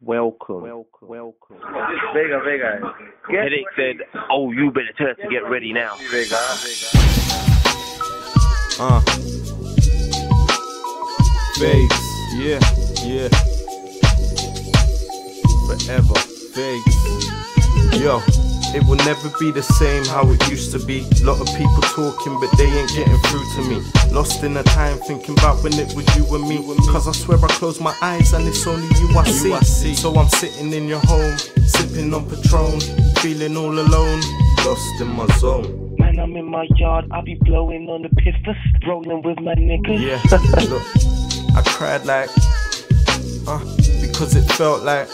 Welcome. Vega. Headache said, oh, you better tell us to get ready now. Vega. Vegas, yeah. Forever, Vegas. Yo, it will never be the same how it used to be. Lot of people talking, but they ain't getting through to me. Lost in the time, thinking about when it was you and me. Cause I swear I close my eyes and it's only you I see. So I'm sitting in your home, sipping on Patron, feeling all alone, lost in my zone. Man, I'm in my yard, I be blowing on the piffers, rolling with my niggas. Yeah, look, I cried like, because it felt like.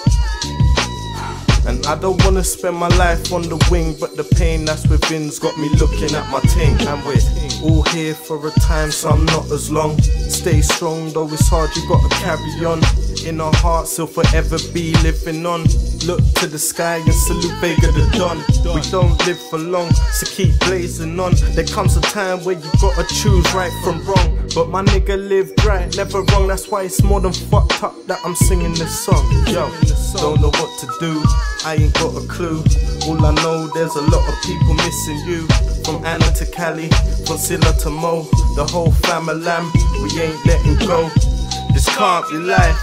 And I don't wanna spend my life on the wing, but the pain that's within's got me looking at my ting. And we're all here for a time, so I'm not as long. Stay strong, though it's hard, you gotta carry on. In our hearts, he'll forever be living on. Look to the sky and salute Vega the Don. We don't live for long, so keep blazing on. There comes a time where you gotta choose right from wrong. But my nigga lived right, never wrong. That's why it's more than fucked up that I'm singing this song. Yo, don't know what to do, I ain't got a clue. All I know, there's a lot of people missing you. From Anna to Cali, from Silla to Mo, the whole family lamb, we ain't letting go. This can't be life,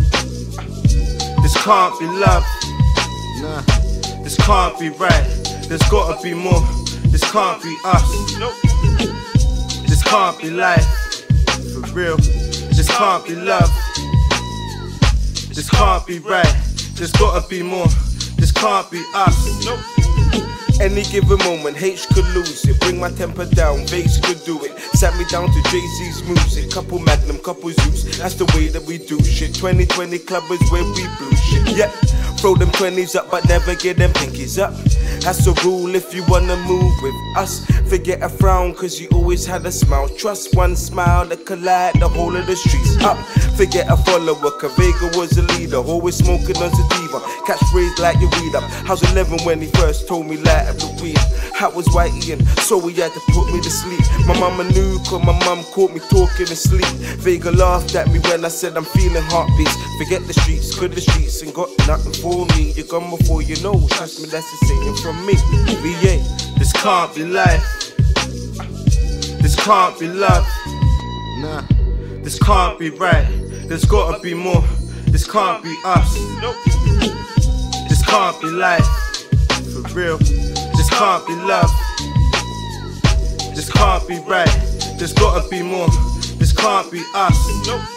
this can't be love. Nah, this can't be right, there's gotta be more. This can't be us, this can't be life, for real. This can't be love, this can't be right, there's gotta be more. This can't be us. Any given moment, H could lose it. Bring my temper down, Vegas could do it. Sat me down to Jay-Z's music. Couple Magnum, couple Zeus. That's the way that we do shit. 2020 club is where we blew shit. Yeah, throw them 20s up, but never get them pinkies up. That's the rule if you wanna move with us. Forget a frown, cause you always had a smile. Trust one smile that could light the whole of the streets up. Forget a follower, cause Vega was a leader. Always smoking on sativa. Catchphrase like you weed up. I was 11 when he first told me light up the weed. I was white eating, so he had to put me to sleep. My mama knew, cause my mum caught me talking in sleep. Vega laughed at me when I said I'm feeling heartbeats. Forget the streets, cause the streets ain't got nothing for me. You're gone before you know, trust me, that's the saying from me. VA, this can't be life, this can't be love. Nah, this can't be right, there's gotta be more. This can't be us, this can't be life, for real. This can't be love, this can't be right, there's gotta be more. This can't be us.